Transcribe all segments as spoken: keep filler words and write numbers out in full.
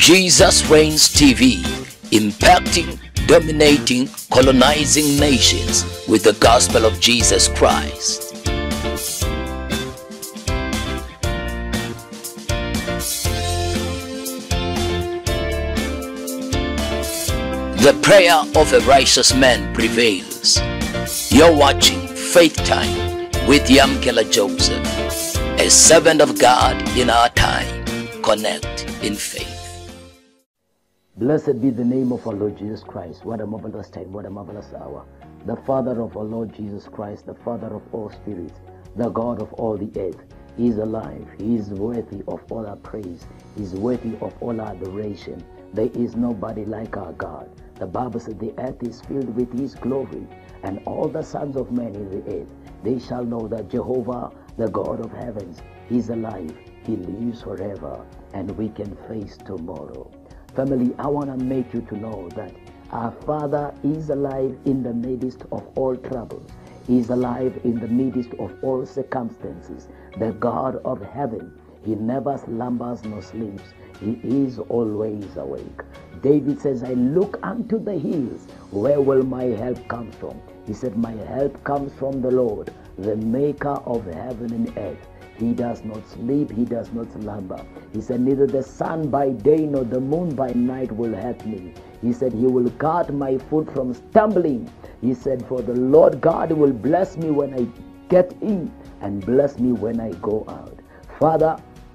Jesus Reigns T V, impacting, dominating, colonizing nations with the gospel of Jesus Christ. The prayer of a righteous man prevails. You're watching Faith Time with Yamkela Joseph, a servant of God in our time. Connect in faith. Blessed be the name of our Lord Jesus Christ. What a marvelous time, what a marvelous hour. The Father of our Lord Jesus Christ, the Father of all spirits, the God of all the earth. He is alive. He is worthy of all our praise. He is worthy of all our adoration. There is nobody like our God. The Bible said the earth is filled with His glory, and all the sons of men in the earth, they shall know that Jehovah, the God of heavens, is alive. He lives forever, and we can face tomorrow. Family, I want to make you to know that our Father is alive in the midst of all troubles. He is alive in the midst of all circumstances. The God of heaven, He never slumbers nor sleeps. He is always awake. David says, I look unto the hills. Where will my help come from? He said, my help comes from the Lord, the maker of heaven and earth. He does not sleep, He does not slumber. He said, neither the sun by day nor the moon by night will help me. He said, He will guard my foot from stumbling. He said, for the Lord God will bless me when I get in and bless me when I go out. Father,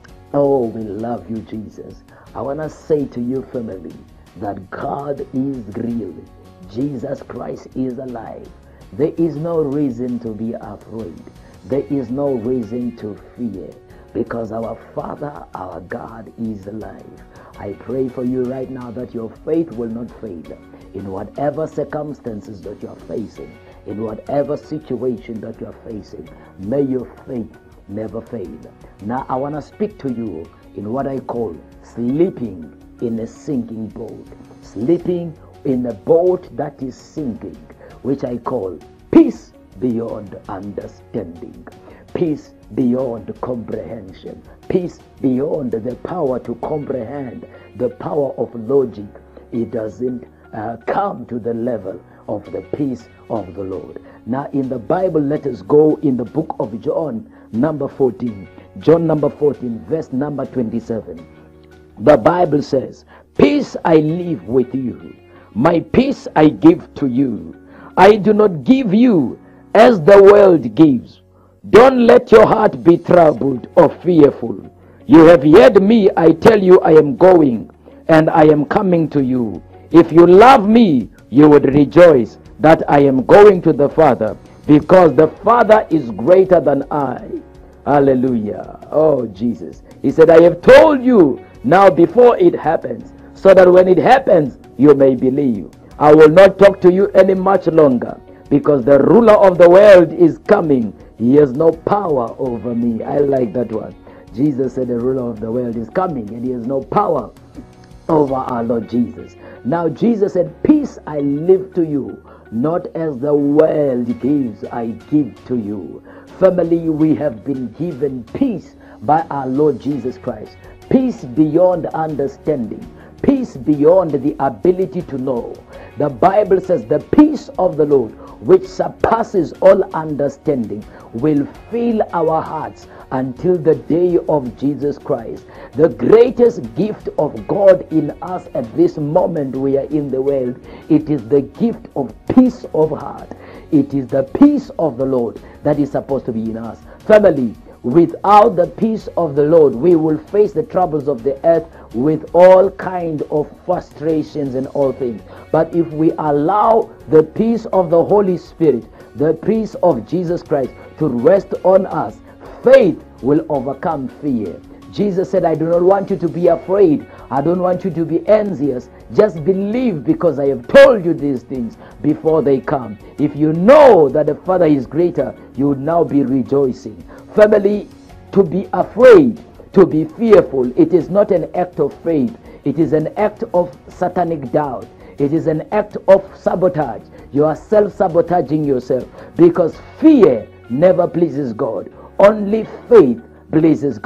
oh, we love you, Jesus. I want to say to you, family, that God is real. Jesus Christ is alive. There is no reason to be afraid. There is no reason to fear, because our Father, our God is alive. I pray for you right now that your faith will not fail in whatever circumstances that you are facing, in whatever situation that you are facing. May your faith never fail. Now I want to speak to you in what I call sleeping in a sinking boat. Sleeping in a boat that is sinking, which I call peace beyond understanding, peace beyond comprehension, peace beyond the power to comprehend, the power of logic. It doesn't uh, come to the level of the peace of the Lord. Now in the Bible, let us go in the book of John, number fourteen. John number fourteen, verse number twenty-seven. The Bible says, peace I leave with you, my peace I give to you. I do not give you as the world gives. Don't let your heart be troubled or fearful. You have heard me, I tell you, I am going and I am coming to you. If you love me, you would rejoice that I am going to the Father, because the Father is greater than I. Hallelujah. Oh, Jesus. He said, I have told you now before it happens, so that when it happens, you may believe. I will not talk to you any much longer, because the ruler of the world is coming. He has no power over me. I like that one. Jesus said the ruler of the world is coming, and he has no power over our Lord Jesus. Now Jesus said, peace I leave to you, not as the world gives, I give to you. Family, we have been given peace by our Lord Jesus Christ. Peace beyond understanding. Peace beyond the ability to know. The Bible says the peace of the Lord, which surpasses all understanding, will fill our hearts until the day of Jesus Christ. The greatest gift of God in us at this moment we are in the world, it is the gift of peace of heart. It is the peace of the Lord that is supposed to be in us. Family, without the peace of the Lord, we will face the troubles of the earth with all kind of frustrations and all things. But if we allow the peace of the Holy Spirit, the peace of Jesus Christ to rest on us, faith will overcome fear. Jesus said, I do not want you to be afraid. I don't want you to be anxious. Just believe, because I have told you these things before they come. If you know that the Father is greater, you would now be rejoicing. Family, to be afraid, to be fearful, it is not an act of faith. It is an act of satanic doubt. It is an act of sabotage. You are self-sabotaging yourself, because fear never pleases God. Only faith pleases God.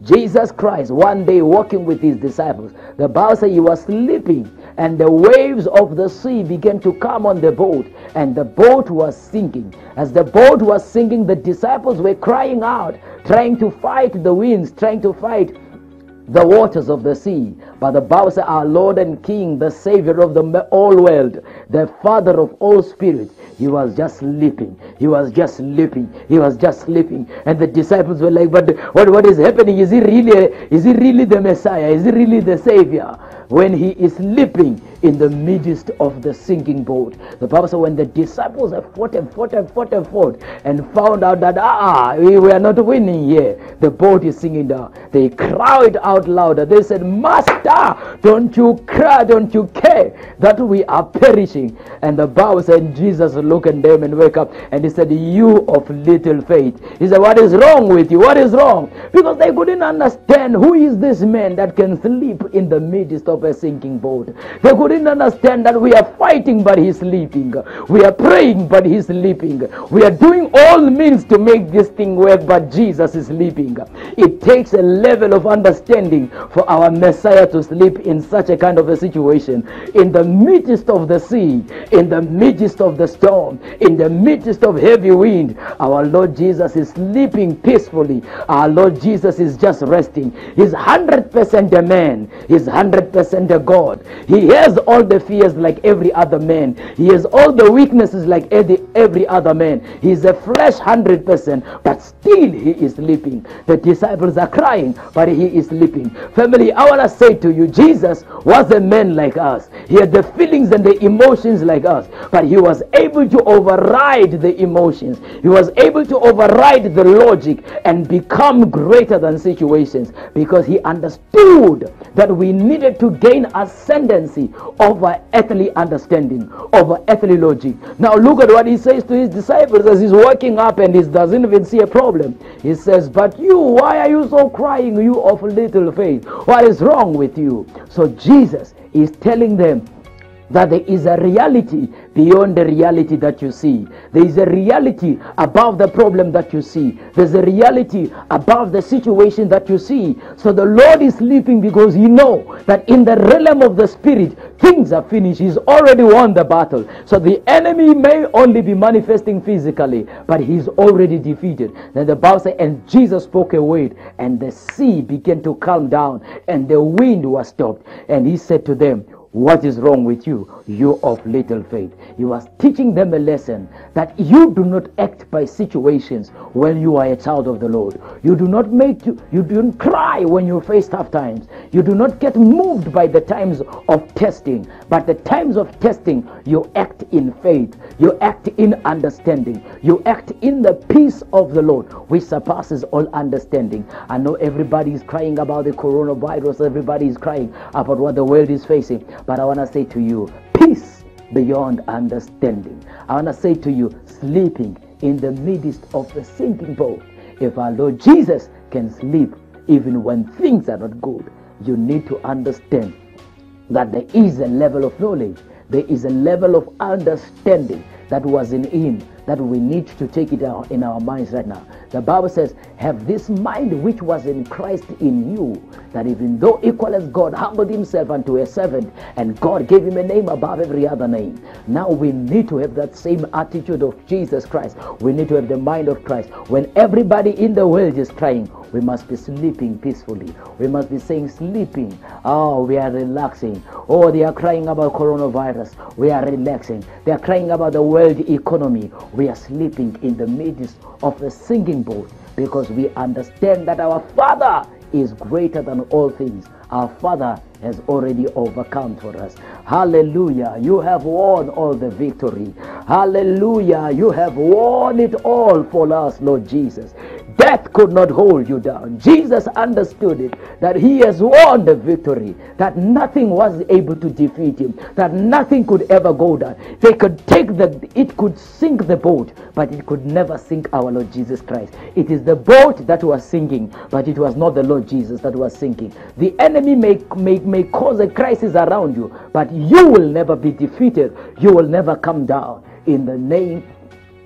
Jesus Christ, one day walking with his disciples, the Bible says he was sleeping, and the waves of the sea began to come on the boat, and the boat was sinking. As the boat was sinking, the disciples were crying out, trying to fight the winds, trying to fight the waters of the sea. But the Bible says our Lord and King, the Savior of the whole world, the Father of all spirits, he was just sleeping. He was just sleeping. He was just sleeping. And the disciples were like, but what, what is happening? Is he really, is he really the Messiah? Is he really the Savior? When he is sleeping in the midst of the sinking boat. The Bible says when the disciples have fought and fought and fought and fought and found out that, ah, we were not winning here, the boat is sinking down, they cried out louder. They said, Master, don't you cry, don't you care that we are perishing? And the Bible said, Jesus looked at them and wake up, and he said, you of little faith. He said, what is wrong with you? What is wrong? Because they couldn't understand who is this man that can sleep in the midst of a sinking boat. They couldn't understand that we are fighting but he's sleeping. We are praying but he's sleeping. We are doing all means to make this thing work but Jesus is sleeping. It takes a level of understanding for our Messiah to sleep in such a kind of a situation. In the midst of the sea, in the midst of the storm, in the midst of heavy wind, our Lord Jesus is sleeping peacefully. Our Lord Jesus is just resting. He's one hundred percent a man. He's one hundred percent a God. He has all the fears like every other man. He has all the weaknesses like every, every other man. He's a flesh one hundred percent, but still he is sleeping. The disciples are crying, but he is sleeping. Family, I want to say to you, Jesus was a man like us. He had the feelings and the emotions like us, but he was able to override the emotions. He was able to override the logic and become greater than situations, because he understood that we needed to gain ascendancy over earthly understanding, over earthly logic. Now look at what he says to his disciples as he's waking up and he doesn't even see a problem. He says, but you, why are you so crying, you of little faith? What is wrong with you? So Jesus is telling them that there is a reality beyond the reality that you see. There is a reality above the problem that you see. There's a reality above the situation that you see. So the Lord is sleeping because he knows that in the realm of the spirit, things are finished. He's already won the battle. So the enemy may only be manifesting physically, but he's already defeated. Then the Bible says, and Jesus spoke a word, and the sea began to calm down, and the wind was stopped. And he said to them, what is wrong with you, you of little faith? He was teaching them a lesson that you do not act by situations when you are a child of the Lord. You do not make you, you don't cry when you face tough times. You do not get moved by the times of testing, but the times of testing you act in faith. You act in understanding. You act in the peace of the Lord, which surpasses all understanding. I know everybody is crying about the coronavirus. Everybody is crying about what the world is facing. But I want to say to you, peace beyond understanding. I want to say to you, sleeping in the midst of the sinking boat. If our Lord Jesus can sleep even when things are not good, you need to understand that there is a level of knowledge. There is a level of understanding that was in him that we need to take it out in our minds right now. The Bible says, have this mind which was in Christ in you, that even though equal as God, humbled himself unto a servant, and God gave him a name above every other name. Now we need to have that same attitude of Jesus Christ. We need to have the mind of Christ. When everybody in the world is crying, we must be sleeping peacefully. We must be saying sleeping. Oh, we are relaxing. Oh, they are crying about coronavirus. We are relaxing. They are crying about the world economy. We are sleeping in the midst of a sinking boat, because we understand that our Father is greater than all things. Our Father has already overcome for us. Hallelujah. You have won all the victory. Hallelujah. You have won it all for us, Lord Jesus. Death could not hold you down. Jesus understood it, that he has won the victory, that nothing was able to defeat him, that nothing could ever go down. They could take the, it could sink the boat, but it could never sink our Lord Jesus Christ. It is the boat that was sinking, but it was not the Lord Jesus that was sinking. The enemy may, may, may cause a crisis around you, but you will never be defeated. You will never come down. In the name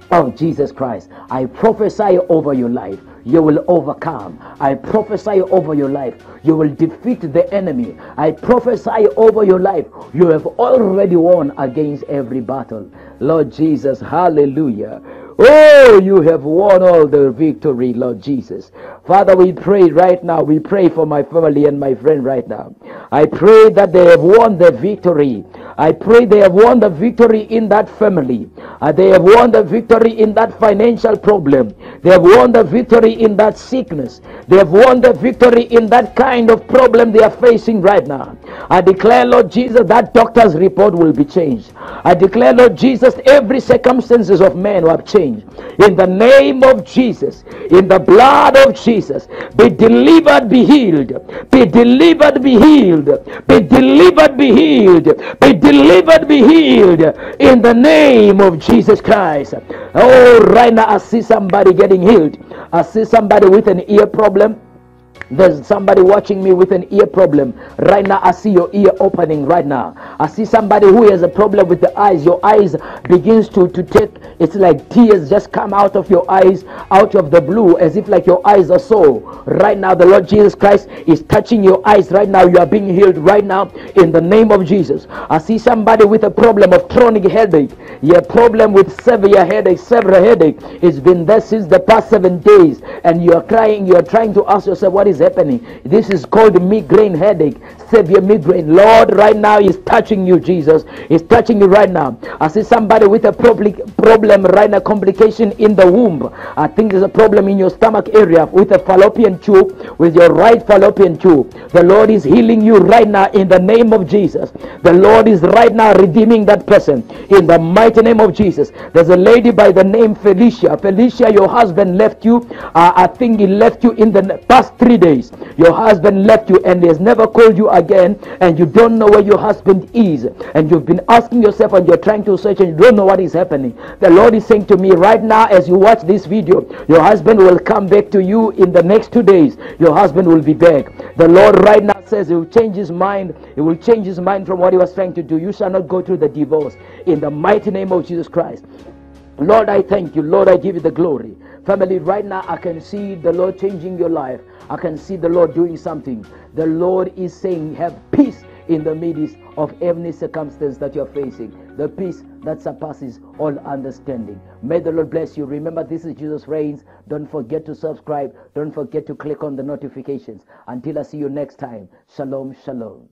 of Jesus Christ. I prophesy over your life, you will overcome. I prophesy over your life, you will defeat the enemy. I prophesy over your life, you have already won against every battle. Lord Jesus, hallelujah. Oh, you have won all the victory, Lord Jesus. Father, we pray right now. We pray for my family and my friend right now. I pray that they have won the victory. I pray they have won the victory in that family. Uh, they have won the victory in that financial problem. They have won the victory in that sickness. They have won the victory in that kind of problem they are facing right now. I declare, Lord Jesus, that doctor's report will be changed. I declare, Lord Jesus, every circumstances of man will have changed. In the name of Jesus, in the blood of Jesus, be delivered, be healed. Be delivered, be healed. Be delivered, be healed. Be delivered, be healed. In the name of Jesus Christ. Oh, right now I see somebody getting healed. I see somebody with an ear problem. There's somebody watching me with an ear problem. Right now, I see your ear opening right now. I see somebody who has a problem with the eyes. Your eyes begins to, to take, it's like tears just come out of your eyes, out of the blue, as if like your eyes are sore. Right now, the Lord Jesus Christ is touching your eyes right now. You are being healed right now in the name of Jesus. I see somebody with a problem of chronic headache. Your problem with severe headache, severe headache. It's been there since the past seven days. And you are crying, you are trying to ask yourself, what is happening? This is called migraine headache, severe migraine. Lord, right now is touching you, Jesus. Is touching you right now. I see somebody with a problem right now, complication in the womb. I think there's a problem in your stomach area with a fallopian tube, with your right fallopian tube. The Lord is healing you right now in the name of Jesus. The Lord is right now redeeming that person in the mighty name of Jesus. There's a lady by the name Felicia. Felicia, your husband left you. Uh, I think he left you in the past three days. Your husband left you and he has never called you again, and you don't know where your husband is, and you've been asking yourself and you're trying to search and you don't know what is happening. The Lord is saying to me right now, as you watch this video, your husband will come back to you in the next two days. Your husband will be back. The Lord right now says he will change his mind. He will change his mind from what he was trying to do. You shall not go through the divorce in the mighty name of Jesus Christ. Lord, I thank you. Lord, I give you the glory. Family, right now I can see the Lord changing your life. I can see the Lord doing something. The Lord is saying, have peace in the midst of every circumstance that you're facing. The peace that surpasses all understanding. May the Lord bless you. Remember, this is Jesus Reigns. Don't forget to subscribe. Don't forget to click on the notifications. Until I see you next time. Shalom, shalom.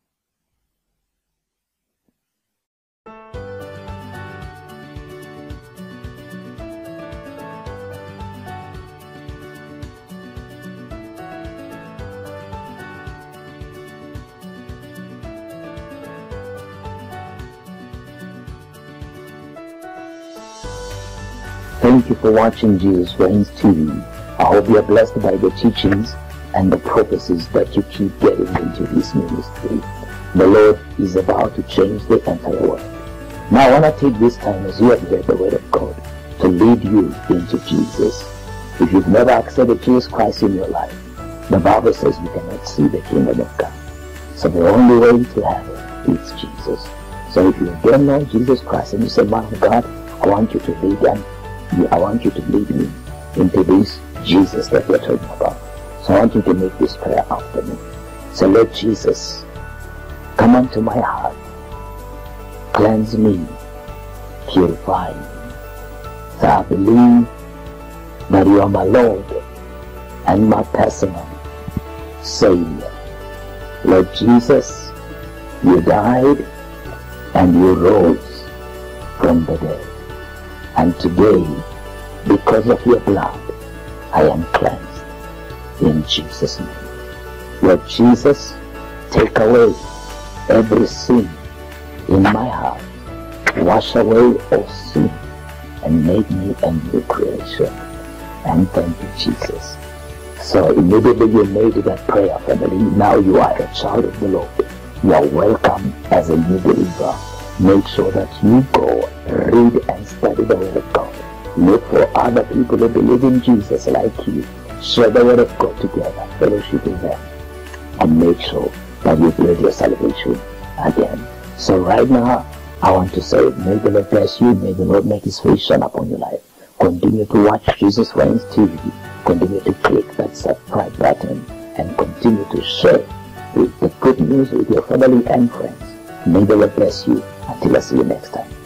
Thank you for watching Jesus Reigns T V. I hope you are blessed by the teachings and the prophecies that you keep getting into this ministry. The Lord is about to change the entire world. Now I want to take this time, as you have heard the word of God, to lead you into Jesus. If you've never accepted Jesus Christ in your life, the Bible says you cannot see the kingdom of God. So the only way to heaven is Jesus. So if you don't know Jesus Christ and you say, man of God, I want you to lead them. I want you to lead me into this Jesus that we're talking about. So I want you to make this prayer after me. So Lord Jesus, come into my heart, cleanse me, purify me. So I believe that you are my Lord and my personal Savior. Lord Jesus, you died and you rose from the dead. And today, because of your blood, I am cleansed in Jesus' name. Lord Jesus, take away every sin in my heart. Wash away all sin and make me a new creation. And thank you, Jesus. So immediately you made that prayer, family. Now you are a child of the Lord. You are welcome as a new believer. Make sure that you go, read and study the word of God. Look for other people who believe in Jesus like you. Share the word of God together, fellowship with them, and make sure that you build your salvation again. So right now, I want to say, may the Lord bless you. May the Lord make his face shine upon your life. Continue to watch Jesus Reigns T V. Continue to click that subscribe button and continue to share with the good news with your family and friends. May the Lord bless you. Until I see you next time.